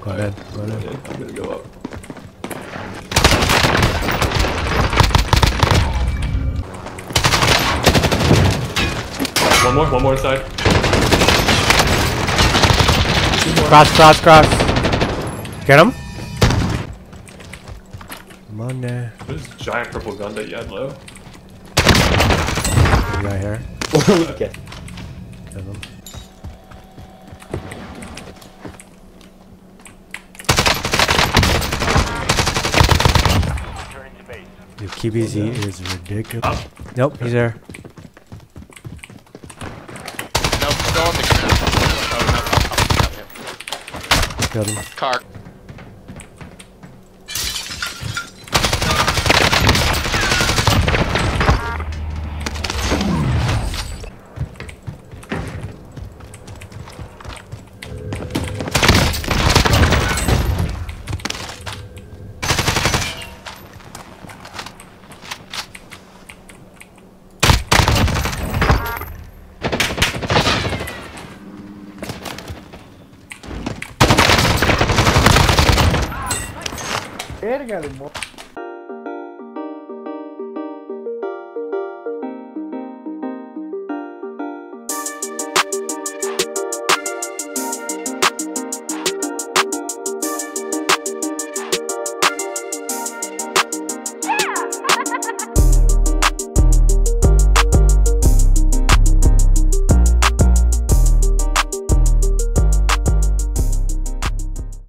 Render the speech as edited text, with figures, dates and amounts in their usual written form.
Go ahead. Go Yeah, ahead. I'm gonna go up. One more inside. Cross. Get him. Come on there. There's a giant purple gun that you had low. Right here. Okay. Get him. Dude, KBZ is ridiculous. Nope, he's there. No, still on the ground. Oh, no, up. Killed him. Car. Verga,